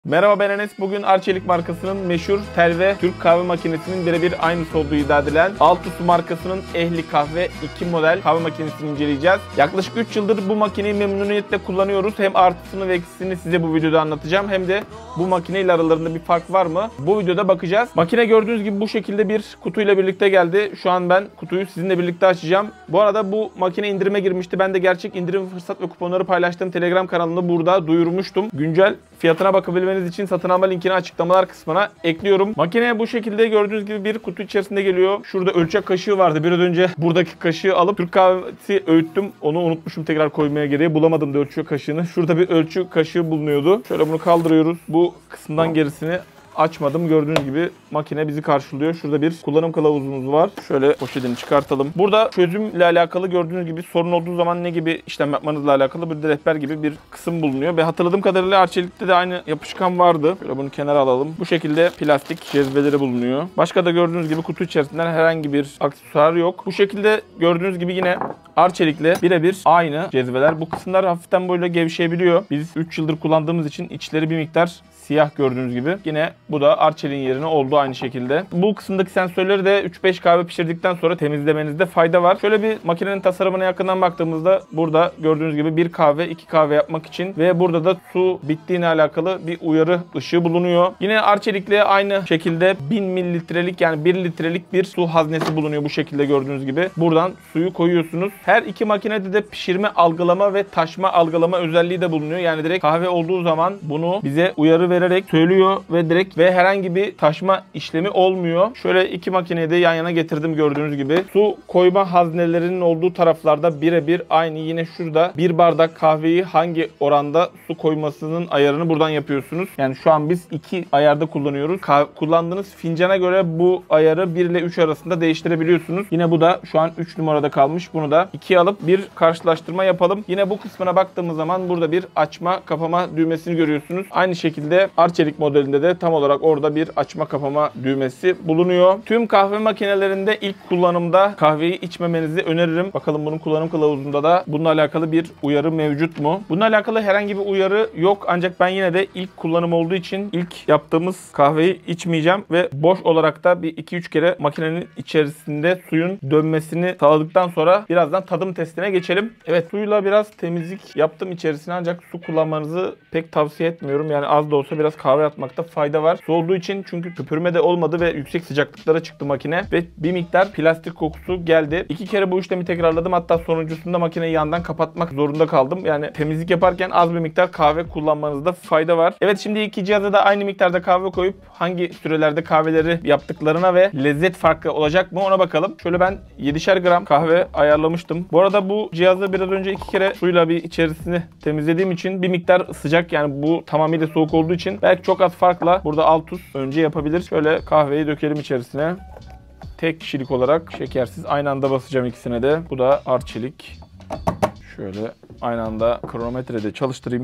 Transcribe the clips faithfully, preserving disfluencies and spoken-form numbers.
Merhaba, ben Enes. Bugün Arçelik markasının meşhur Telve Türk kahve makinesinin birebir aynısı olduğu iddia edilen Altus markasının Ehli Kahve iki model kahve makinesini inceleyeceğiz. Yaklaşık üç yıldır bu makineyi memnuniyetle kullanıyoruz. Hem artısını ve eksisini size bu videoda anlatacağım. Hem de bu makineyle aralarında bir fark var mı? Bu videoda bakacağız. Makine gördüğünüz gibi bu şekilde bir kutuyla birlikte geldi. Şu an ben kutuyu sizinle birlikte açacağım. Bu arada bu makine indirime girmişti. Ben de gerçek indirim fırsat ve kuponları paylaştığım Telegram kanalında burada duyurmuştum. Güncel fiyatına bakabilmeniz için satın alma linkini açıklamalar kısmına ekliyorum. Makine bu şekilde gördüğünüz gibi bir kutu içerisinde geliyor. Şurada ölçek kaşığı vardı. Biraz önce buradaki kaşığı alıp Türk kahvesi öğüttüm. Onu unutmuşum tekrar koymaya gereği. Bulamadım da ölçü kaşığını. Şurada bir ölçü kaşığı bulunuyordu. Şöyle bunu kaldırıyoruz. Bu kısımdan gerisini açmadım. Gördüğünüz gibi makine bizi karşılıyor. Şurada bir kullanım kılavuzumuz var. Şöyle poşetini çıkartalım. Burada çözümle alakalı gördüğünüz gibi sorun olduğu zaman ne gibi işlem yapmanızla alakalı bir de rehber gibi bir kısım bulunuyor. Ve hatırladığım kadarıyla Arçelik'te de aynı yapışkan vardı. Şöyle bunu kenara alalım. Bu şekilde plastik cezveleri bulunuyor. Başka da gördüğünüz gibi kutu içerisinden herhangi bir aksesuar yok. Bu şekilde gördüğünüz gibi yine Arçelik'le birebir aynı cezveler. Bu kısımlar hafiften böyle gevşeyebiliyor. Biz üç yıldır kullandığımız için içleri bir miktar siyah gördüğünüz gibi. Yine bu da Arçelik'in yerine oldu aynı şekilde. Bu kısımdaki sensörleri de üç beş kahve pişirdikten sonra temizlemenizde fayda var. Şöyle bir makinenin tasarımına yakından baktığımızda burada gördüğünüz gibi bir kahve, iki kahve yapmak için ve burada da su bittiğine alakalı bir uyarı ışığı bulunuyor. Yine Arçelik'le aynı şekilde bin mililitrelik yani bir litrelik bir su haznesi bulunuyor bu şekilde gördüğünüz gibi. Buradan suyu koyuyorsunuz. Her iki makinede de pişirme algılama ve taşma algılama özelliği de bulunuyor. Yani direkt kahve olduğu zaman bunu bize uyarı vererek söylüyor ve direkt ve herhangi bir taşma işlemi olmuyor. Şöyle iki makineyi de yan yana getirdim gördüğünüz gibi. Su koyma haznelerinin olduğu taraflarda birebir aynı. Yine şurada bir bardak kahveyi hangi oranda su koymasının ayarını buradan yapıyorsunuz. Yani şu an biz iki ayarda kullanıyoruz. Kah- kullandığınız fincana göre bu ayarı bir ile üç arasında değiştirebiliyorsunuz. Yine bu da şu an üç numarada kalmış. Bunu da ikiye alıp bir karşılaştırma yapalım. Yine bu kısmına baktığımız zaman burada bir açma kapama düğmesini görüyorsunuz. Aynı şekilde Arçelik modelinde de tam olarak orada bir açma kapama düğmesi bulunuyor. Tüm kahve makinelerinde ilk kullanımda kahveyi içmemenizi öneririm. Bakalım bunun kullanım kılavuzunda da bununla alakalı bir uyarı mevcut mu? Bununla alakalı herhangi bir uyarı yok. Ancak ben yine de ilk kullanım olduğu için ilk yaptığımız kahveyi içmeyeceğim ve boş olarak da bir iki üç kere makinenin içerisinde suyun dönmesini sağladıktan sonra birazdan tadım testine geçelim. Evet, suyla biraz temizlik yaptım içerisine ancak su kullanmanızı pek tavsiye etmiyorum. Yani az da olsa biraz kahve atmakta fayda var. Su olduğu için çünkü köpürme de olmadı ve yüksek sıcaklıklara çıktı makine ve bir miktar plastik kokusu geldi. İki kere bu işlemi tekrarladım. Hatta sonuncusunda makineyi yandan kapatmak zorunda kaldım. Yani temizlik yaparken az bir miktar kahve kullanmanızda fayda var. Evet, şimdi iki cihaza da aynı miktarda kahve koyup hangi sürelerde kahveleri yaptıklarına ve lezzet farkı olacak mı ona bakalım. Şöyle ben yedişer gram kahve ayarlamıştım. Bu arada bu cihazı biraz önce iki kere suyla bir içerisini temizlediğim için bir miktar sıcak, yani bu tamamıyla soğuk olduğu için belki çok az farkla burada Altus önce yapabilir. Şöyle kahveyi dökelim içerisine. Tek kişilik olarak şekersiz aynı anda basacağım ikisine de. Bu da Arçelik. Şöyle aynı anda kronometrede çalıştırayım.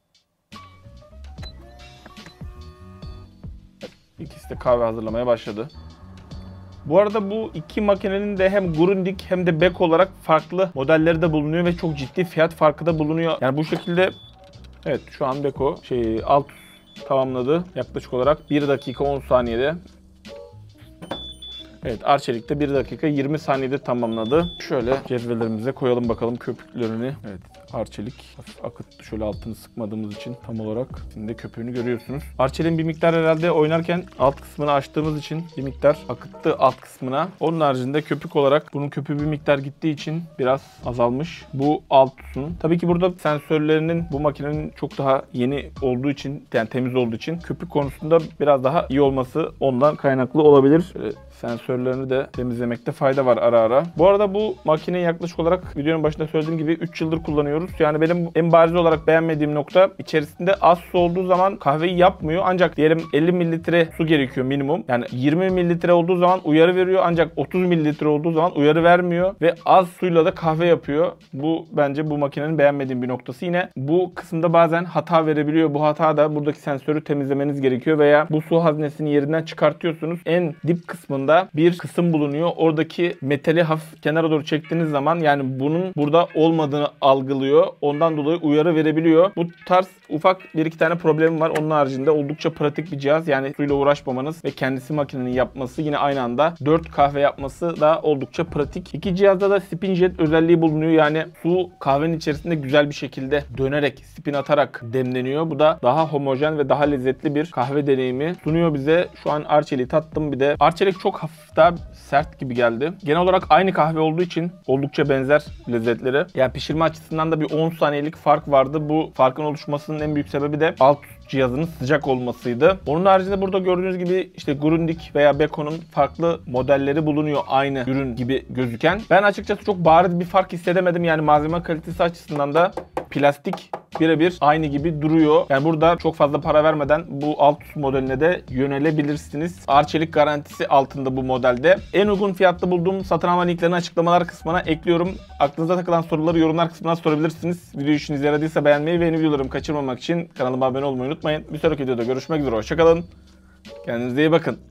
İkisi de kahve hazırlamaya başladı. Bu arada bu iki makinenin de hem Grundig hem de Beko olarak farklı modelleri de bulunuyor ve çok ciddi fiyat farkı da bulunuyor. Yani bu şekilde evet, şu an Beko şey Altus tamamladı yaklaşık olarak bir dakika on saniyede. Evet, Arçelik'te bir dakika yirmi saniyede tamamladı. Şöyle cezvelerimize koyalım bakalım köpüklerini. Evet, Arçelik hafif akıttı. Şöyle altını sıkmadığımız için tam olarak şimdi köpüğünü görüyorsunuz. Arçelik'in bir miktar herhalde oynarken alt kısmını açtığımız için bir miktar akıttı alt kısmına. Onun haricinde köpük olarak bunun köpüğü bir miktar gittiği için biraz azalmış. Bu Altus'un. Tabii ki burada sensörlerinin bu makinenin çok daha yeni olduğu için, yani temiz olduğu için köpük konusunda biraz daha iyi olması ondan kaynaklı olabilir. Şöyle sensörlerini de temizlemekte fayda var ara ara. Bu arada bu makineyi yaklaşık olarak videonun başında söylediğim gibi üç yıldır kullanıyoruz. Yani benim en bariz olarak beğenmediğim nokta, içerisinde az su olduğu zaman kahveyi yapmıyor. Ancak diyelim elli mililitre su gerekiyor minimum. Yani yirmi mililitre olduğu zaman uyarı veriyor ancak otuz mililitre olduğu zaman uyarı vermiyor ve az suyla da kahve yapıyor. Bu bence bu makinenin beğenmediğim bir noktası. Yine bu kısımda bazen hata verebiliyor. Bu hata da buradaki sensörü temizlemeniz gerekiyor veya bu su haznesini yerinden çıkartıyorsunuz. En dip kısmında kısmında bir kısım bulunuyor. Oradaki metali hafif kenara doğru çektiğiniz zaman yani bunun burada olmadığını algılıyor. Ondan dolayı uyarı verebiliyor. Bu tarz ufak bir iki tane problemim var. Onun haricinde oldukça pratik bir cihaz. Yani suyla uğraşmamanız ve kendisi makinenin yapması, yine aynı anda dört kahve yapması da oldukça pratik. İki cihazda da spin jet özelliği bulunuyor. Yani su kahvenin içerisinde güzel bir şekilde dönerek, spin atarak demleniyor. Bu da daha homojen ve daha lezzetli bir kahve deneyimi sunuyor bize. Şu an Arçelik'i tattım bir de. Arçelik çok hafif daha sert gibi geldi. Genel olarak aynı kahve olduğu için oldukça benzer lezzetleri. Yani pişirme açısından da bir on saniyelik fark vardı. Bu farkın oluşmasının en büyük sebebi de alt cihazının sıcak olmasıydı. Onun haricinde burada gördüğünüz gibi işte Grundig veya Beko'nun farklı modelleri bulunuyor aynı ürün gibi gözüken. Ben açıkçası çok bariz bir fark hissedemedim. Yani malzeme kalitesi açısından da plastik birebir aynı gibi duruyor. Yani burada çok fazla para vermeden bu Altus modeline de yönelebilirsiniz. Arçelik garantisi altında bu modelde. En uygun fiyatlı bulduğum satın alma linklerini açıklamalar kısmına ekliyorum. Aklınıza takılan soruları yorumlar kısmına sorabilirsiniz. Video işinize yaradıysa beğenmeyi ve yeni videolarımı kaçırmamak için kanalıma abone olmayı unutmayın. Bir sonraki videoda görüşmek üzere. Hoşçakalın. Kendinize iyi bakın.